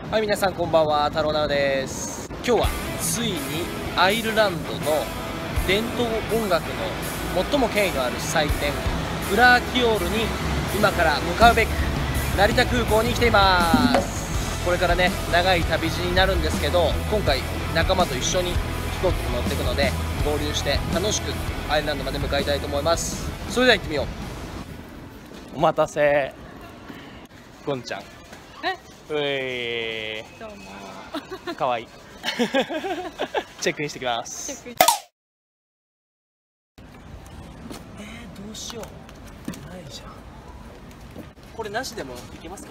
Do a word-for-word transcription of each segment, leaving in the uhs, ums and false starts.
はい、皆さんこんばんは、太郎なおです。今日はついにアイルランドの伝統音楽の最も権威のある祭典フラーキオールに今から向かうべく成田空港に来ています。これからね長い旅路になるんですけど、今回仲間と一緒に飛行機に乗っていくので合流して楽しくアイルランドまで向かいたいと思います。それでは行ってみよう。お待たせ、ゴンちゃん。うえー、 どうも。 かわいい。チェックインしてきます。えー、どうしよう。ないじゃん。これなしでもいけますか。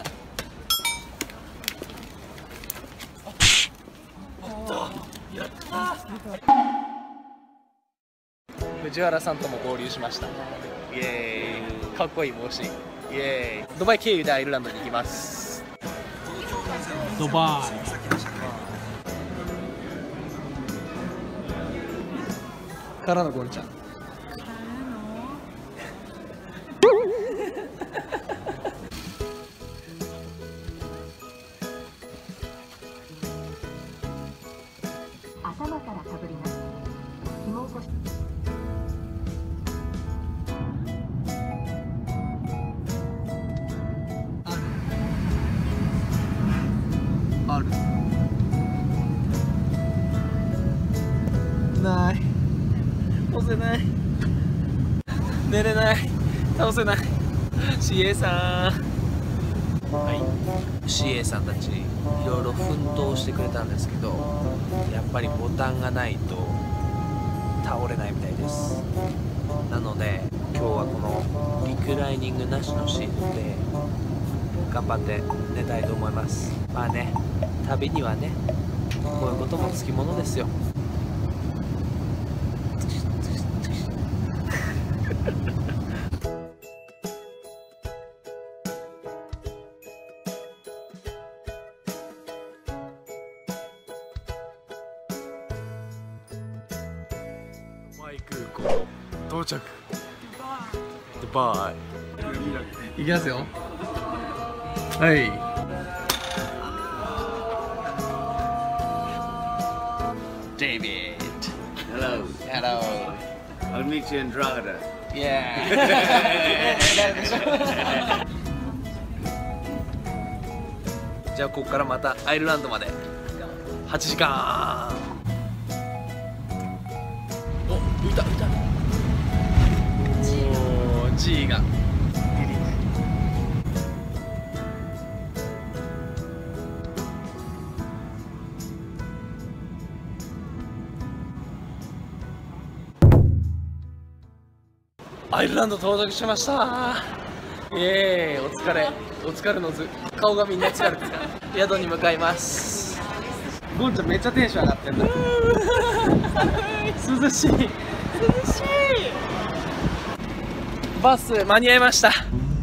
あった。やった。藤原さんとも合流しました。イエーイ。かっこいい帽子。イエーイ。ドバイ経由でアイルランドに行きます。ドバイからのゴンちゃん。 頭からかぶります。紐をこしあるない押せない寝れない倒せない シーエー さん。はい シーエー さんたちいろいろ奮闘してくれたんですけど、やっぱりボタンがないと倒れないみたいです。なので今日はこのリクライニングなしのシートで頑張って寝たいと思います。まあね、旅にはねこういうこともつきものですよ。ドバイ空港到着。ドバイ行きますよ。はい。David. Hello. Hello. I'll meet you in Drogheda. Yeah. じゃあここからまたアイルランドまではちじかん。お、浮いた浮いた。おー、G が。アイルランド到着しました。イエーイ、お疲れ、お疲れのず、顔がみんな疲れてた。宿に向かいます。ゴンちゃんめっちゃテンション上がってんだ。涼しい。涼しい。バス間に合いました。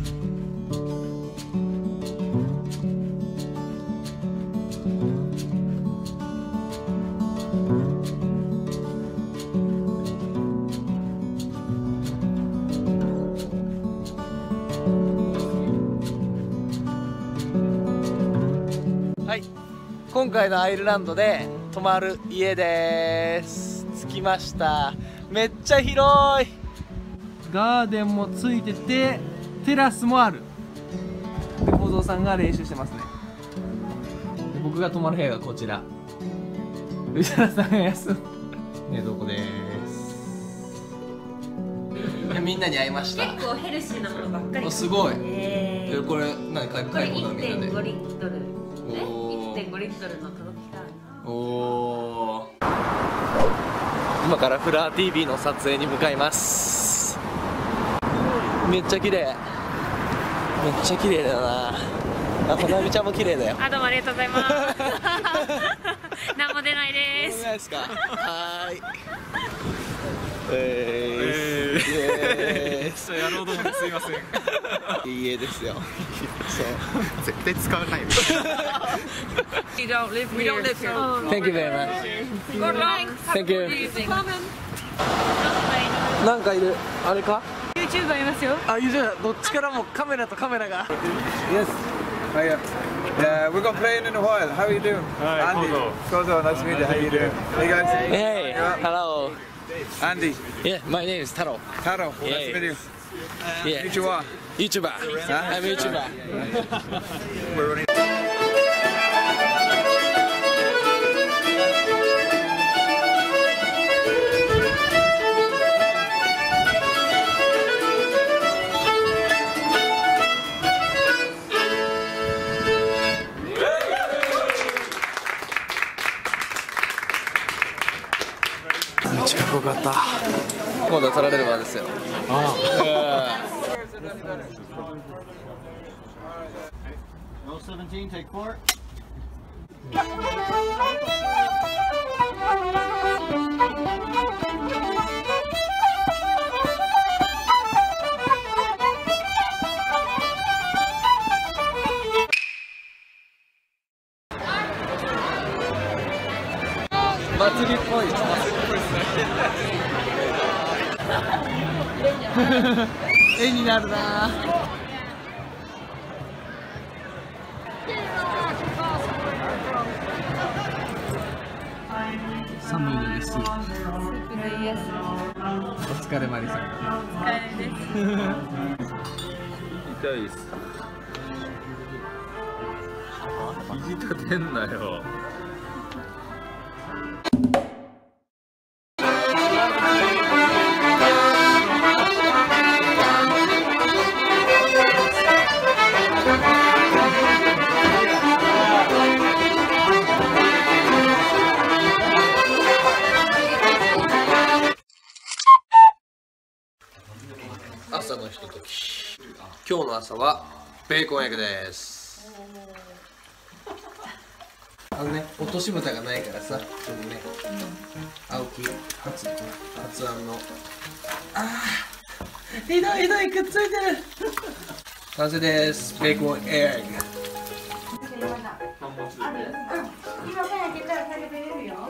はい、今回のアイルランドで泊まる家です。着きました。めっちゃ広い。ガーデンもついててテラスもある。で、小僧さんが練習してますね。で、僕が泊まる部屋がこちら。藤原さんが休む寝床です。みんなに会いました。 結構ヘルシーなものばっかり。 すごい。 ええ、これ何買いこれ物みんなで。 いってんごリットル。 おー、 いってんごリットルの届きか。 おー、今からフラー ティーブイ の撮影に向かいます。めっちゃ綺麗。めっちゃ綺麗だよな。あ、ほなみちゃんも綺麗だよ。 あ、どうもありがとうございます。何も出ないでそうす。 ですか。はーい。えー、えー、 そうやろうと思ってすいません。 いい家ですよ。そう絶対使わないよ。 We don't live here. We don't live here. Thank you very much. Good luck. Thank you. Coming. なんかいる。あれか。 YouTuber いますよ。 あ、いるじゃん。どっちからもカメラとカメラが。Yes. はい。 Yeah, we're gonna play in a while. How are you doing? Hi, Andy. Kozo. Kozo, nice to meet you. How you doing? Hey guys. Hey, Yeah. hello. Andy. Yeah, my name is Taro. Taro. Yeah. Nice to meet you. Yeah, Konnichiwa. YouTuber. I'm YouTuber. We're running. めっちゃかっこよかった。 今度は取られる番ですよ。ああ。 Row seventeen, take four. Uh, 祭りっぽい。絵になるな。寒いのです。お疲れマリさん。 お疲れです。 痛いっす。肘立てんなよ。 朝のひととき。今日の朝はベーコンエッグです。あのね、落とし蓋がないからさ、ちょっとね、青木発発案のあーひどいひどい、くっついてる。完成です。ベーコンエッグ。 今から開けたら食べれるよ。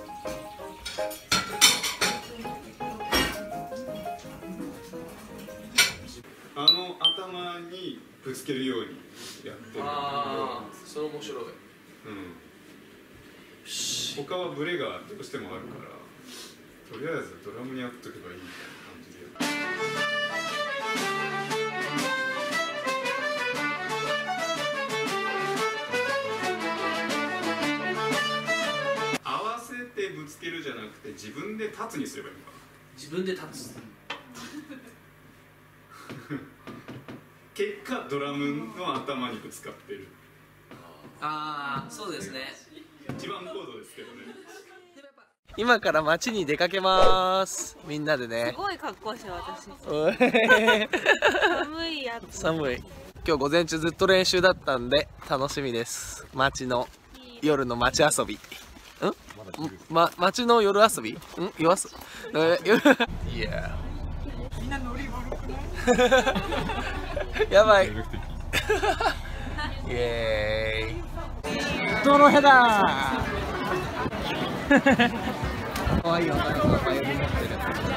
あの頭にぶつけるようにやってる。 ああ、それ面白い。 うん。他はブレがどうしてもあるから、とりあえずドラムにやっとけばいいみたいな感じで。合わせてぶつけるじゃなくて自分で立つにすればいいのかな。 自分で立つ。 結果ドラムの頭にぶつかってる。 ああ、そうですね。 一番高度ですけどね。 今から街に出かけます。みんなでね。 すごい格好して私。 おい寒いやつ。 寒い。今日午前中ずっと練習だったんで楽しみです。街の夜の街遊び。ん？ま街の夜遊び？ん？夜遊び？いや。みんなノリ悪くない？やばい。イエーイ。ドロヘだー。可愛い女の子がバイオリン持ってる。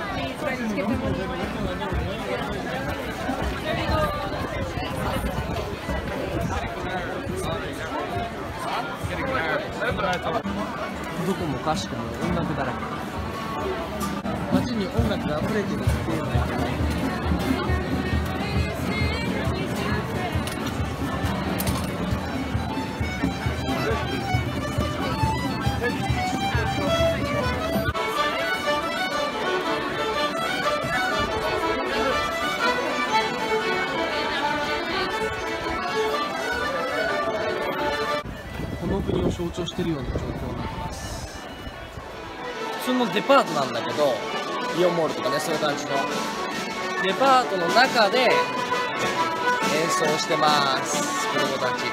どこもかしこも音楽だらけ。街に音楽が溢れてるっていうのがこの国を象徴しているような状況になってます。普通のデパートなんだけど、イオンモールとかね、そういう感じのデパートの中で演奏してます、子供たち。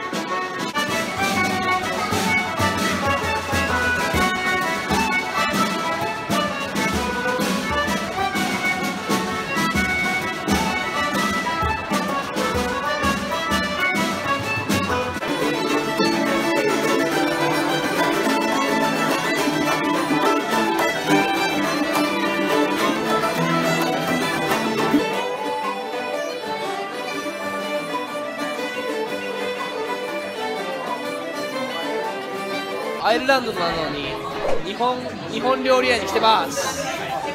アイルランドなのに日本日本料理屋に来てます。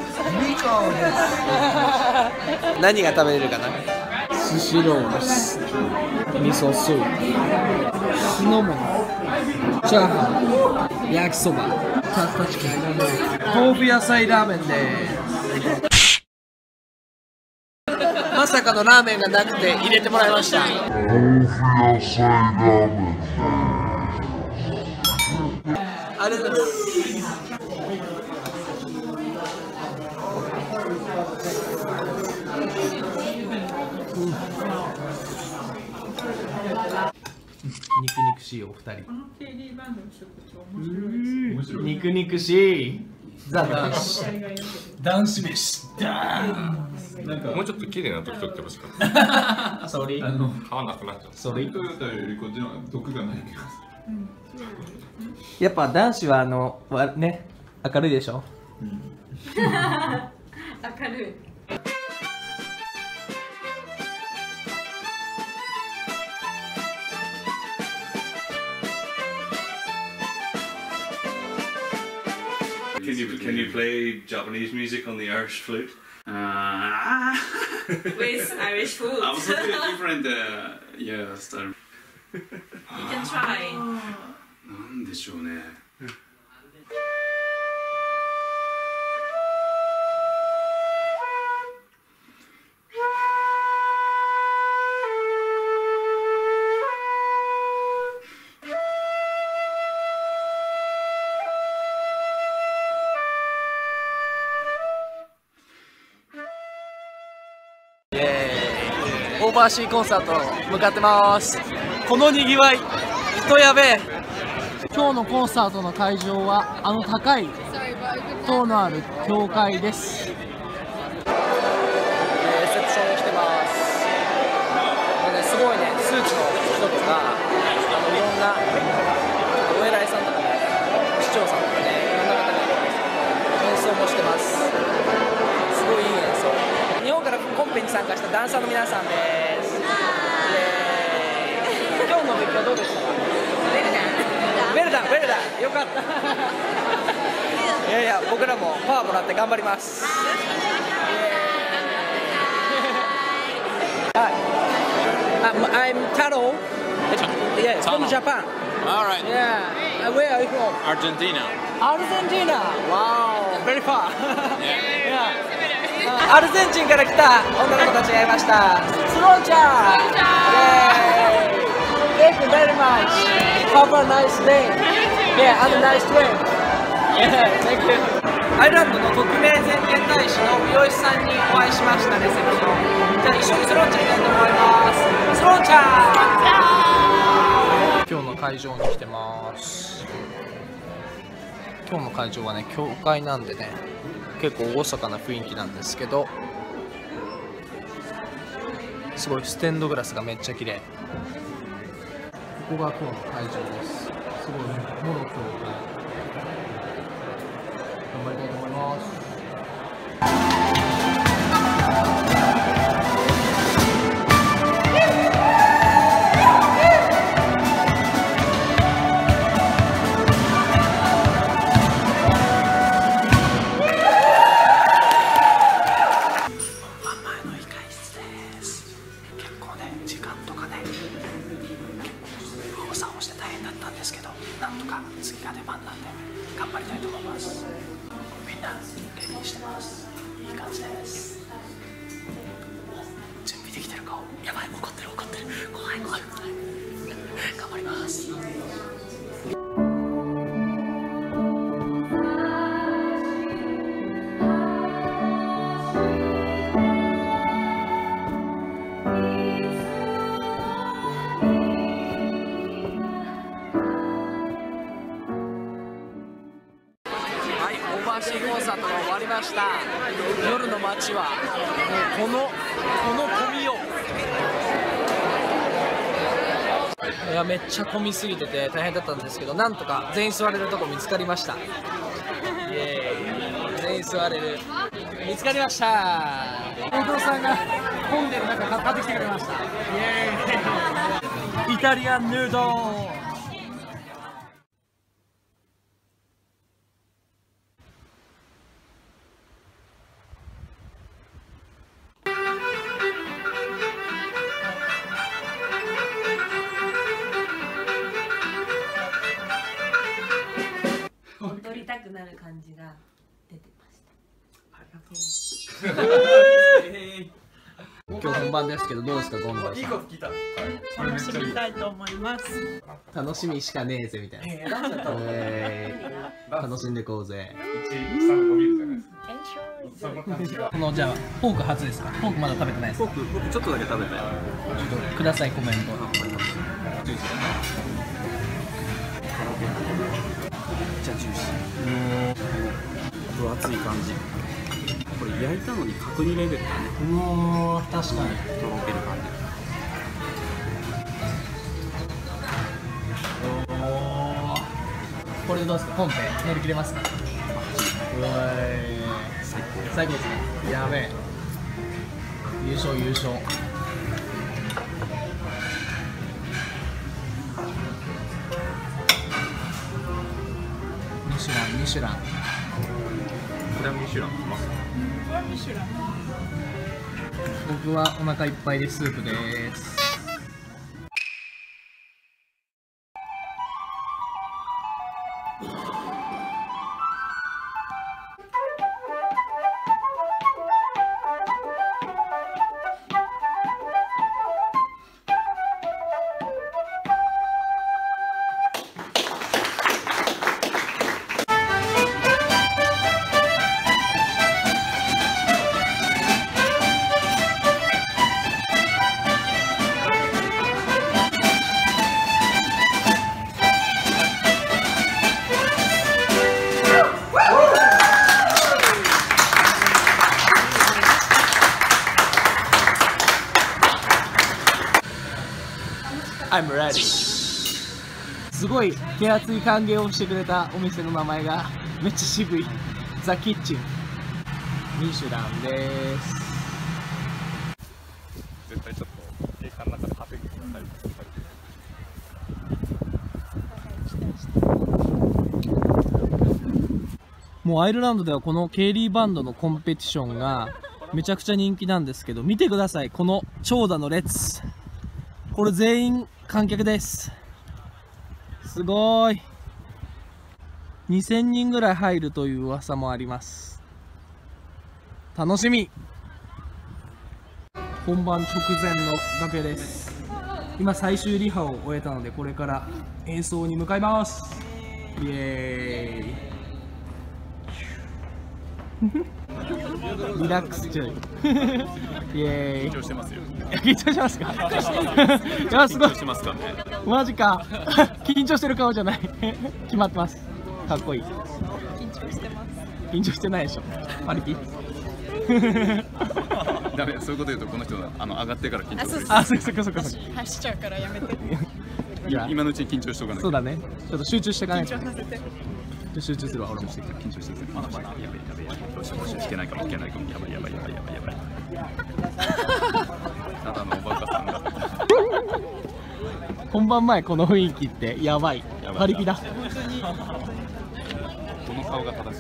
何が食べれるかな。スシローです。味噌スープ、酢の物、チャーハン、焼きそば、タッタチキン、豆腐野菜ラーメンです。まさかのラーメンがなくて入れてもらいました。豆腐野菜ラーメン。ありがとうございます。肉肉しいお二人。肉肉しい。ザ男子。男子飯。 なんかもうちょっと綺麗な時撮ってほしかった。 ソリ。 あの皮なくなっちゃう。 ソリ。 トヨタよりこっちの毒がない気がする。 やっぱ男子はあのわね明るいでしょ。 明るい。 Can you can you play Japanese music on the Irish flute? Uh, With Irish food. I was looking at different. Uh, yeah, style. You can try. なんでしょうね。 オーバーシーコンサート向かってます。このにぎわい人やべえ。今日のコンサートの会場はあの高い塔のある教会です。レセプションに来てます。ね、すごいね、スーツの人とかあのいろんなお偉いさんとかね、市長さんとかね、いろんな方がいます。演奏もしてます。すごいいい演奏。日本からコンペに参加したダンサーの皆さんです。今日の勉強どうでしたか？ベルダン、ベルダン、よかった。いやいや、僕らもパワーもらって頑張ります。はい。I'm Taro. Yeah, from Japan. All right. Yeah. Where are you from? Argentina. Argentina. Wow, very far. Yeah. Yeah. アルゼンチンから来た女の子たちがいました。スローちゃん。Thank you very much. Have a nice day. Yeah, and a nice trip. Yeah, thank you. アイルランドの特命全権大使の美容師さんにお会いしました。レセプション。じゃあ一緒にスローちゃんになりたいと思います。スローちゃん。今日の会場に来てます。今日の会場はね、教会なんでね。結構厳かな雰囲気なんですけど、すごいステンドグラスがめっちゃ綺麗。ここが今日の会場です。すごいモロ教会。頑張りたいと思います。コンサートが終わりました。夜の街はもうこのこの混みよう。いやめっちゃ混みすぎてて大変だったんですけど、なんとか全員座れるとこ見つかりました。イエーイ、全員座れる見つかりました。大久保さんが混んでる中買ってきてくれました。イエーイ、イタリアンヌードル。 感じが出てました。ありがとう。 今日本番ですけどどうですか、ゴンドラさん。いいこと聞いた。 楽しみたいと思います。 楽しみしかねえぜみたいな。えー、楽しんでこうぜ。このじゃあフォーク初ですか。フォークまだ食べてないですか。フォーク僕ちょっとだけ食べたよ。ちょっとくださいコメント。めっちゃジューシー。分厚い感じ。これ焼いたのに角煮レベルだね。うわー、確かにとろける感じ。おー、これでどうですか、本編乗り切れますか。うわー、最高最高ですね。やべえ、優勝優勝。ミシュランミシュラン。これはミシュラン来ます。僕はお腹いっぱいでスープです。I'm ready。 すごい手厚い歓迎をしてくれたお店の名前がめっちゃ渋い。ザ・キッチンミシュランです。 絶対ちょっと映画の中で派手になる。もうアイルランドではこのケイリーバンドのコンペティションがめちゃくちゃ人気なんですけど、見てください、この長蛇の列。これ全員観客です。すごい。にせんにんぐらい入るという噂もあります。楽しみ。本番直前の楽屋です。今最終リハを終えたのでこれから演奏に向かいます。イエーイ。リラックス中。イエーイ。緊張してますよ。緊張しますか。いや、すごい。マジか。緊張してる顔じゃない。決まってます。かっこいい。緊張してます。緊張してないでしょ。パリピ。 ダメ、そういうこと言うとこの人あの上がってから緊張する。 あ、そっかそっかそっか。 走っちゃうからやめて。 今のうちに緊張しておかない。 そうだね。ちょっと集中していかないと。 緊張させて。 集中するわ、俺も。 緊張してる。まだまだやべやべやべ。どうしようどうしよう。弾けないかも弾けないかも。やばいやばいやばいやばいやばい。ただのおバカさんが。 本番前この雰囲気ってやばい。パリピだ。 この顔が正しい。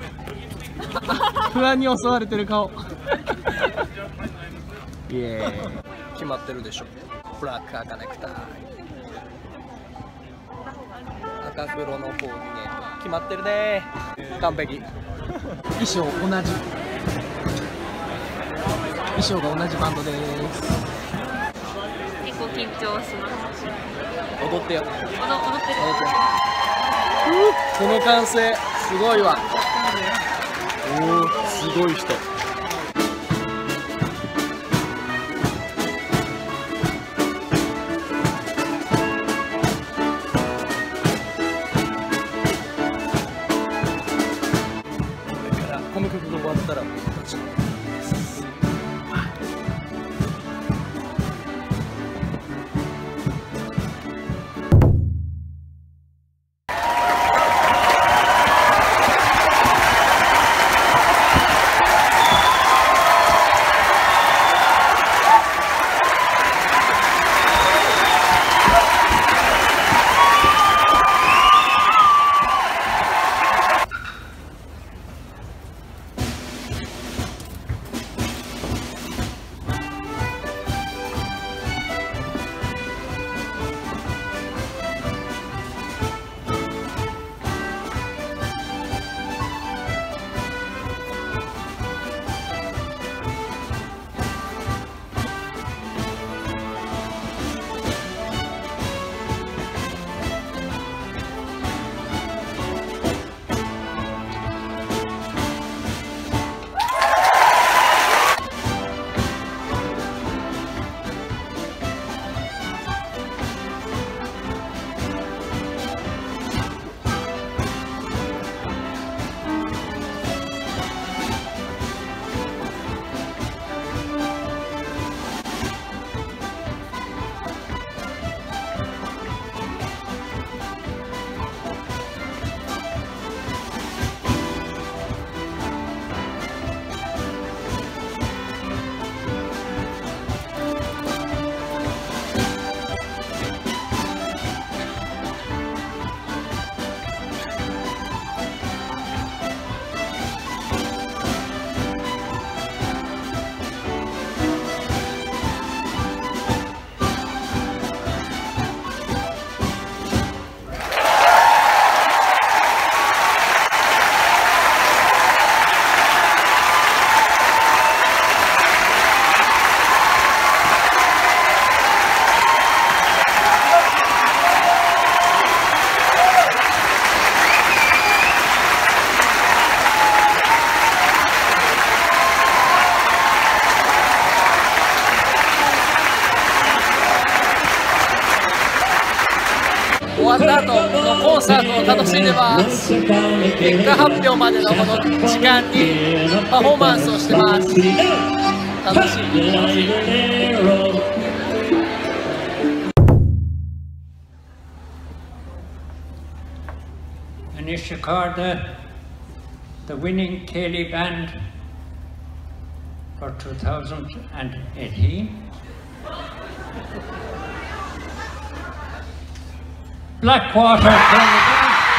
不安に襲われてる顔。イエーイ。決まってるでしょ。ブラックアカネクタイ。赤黒のコーディネート決まってるね。完璧。衣装同じ。衣装が同じバンドです。 結構緊張します。 踊ってよ。 踊ってる。 この歓声すごいわ。おお、すごい人。この曲が終わったら僕たちのンサートを楽しんでます。結果発表までのこの時間にパフォーマンスをしてます。楽しい楽しい。 Anisha Carter, the winning Ceilidh band for two thousand eighteen. Blackwater Ceilidh.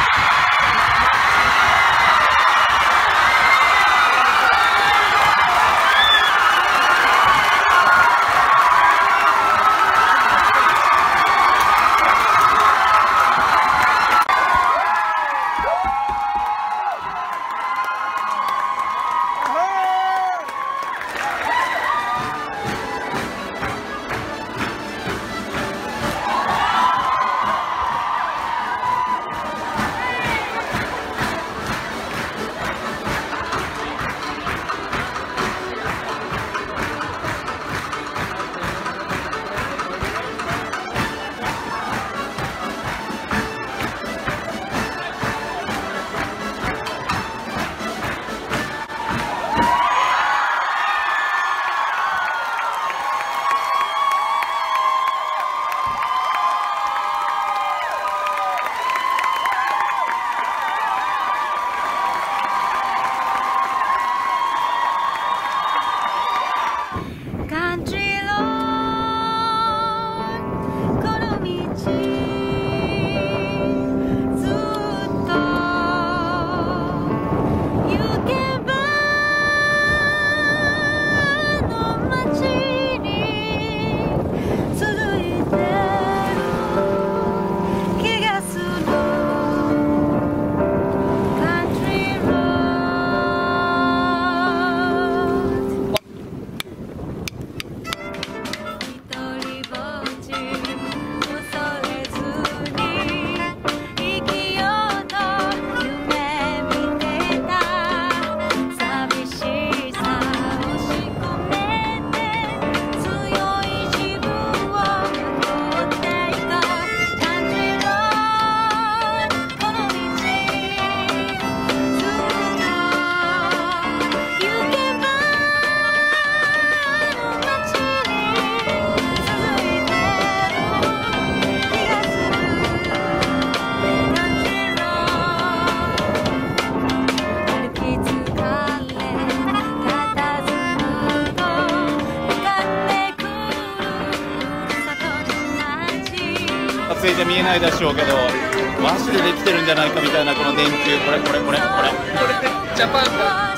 撮影じゃ見えないでしょうけど、和紙でできてるんじゃないかみたいなこの電球、これこれこれこれこれジャパンだ。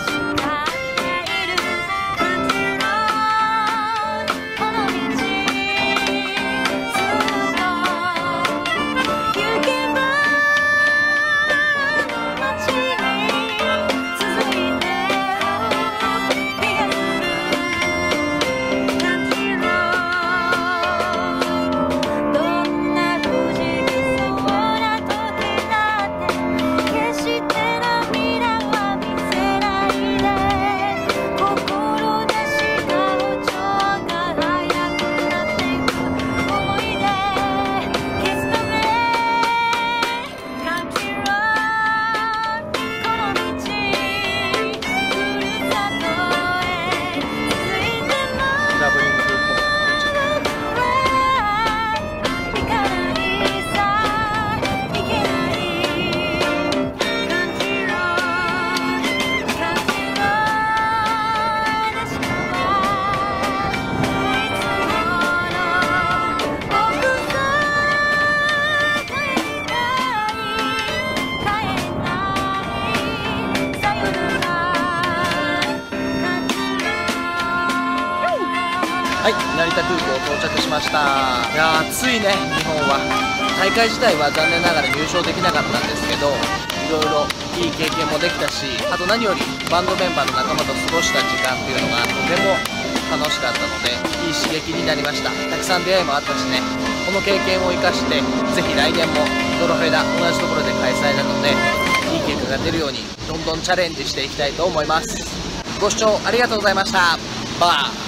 はい、成田空港到着しました。いやー暑いね、日本は。大会自体は残念ながら入賞できなかったんですけど、いろいろいい経験もできたし、あと何よりバンドメンバーの仲間と過ごした時間っていうのがとても楽しかったので、いい刺激になりました。たくさん出会いもあったしね、この経験を生かして、ぜひ来年もドロフェダ同じところで開催なので、いい結果が出るようにどんどんチャレンジしていきたいと思います。ご視聴ありがとうございました。バイ。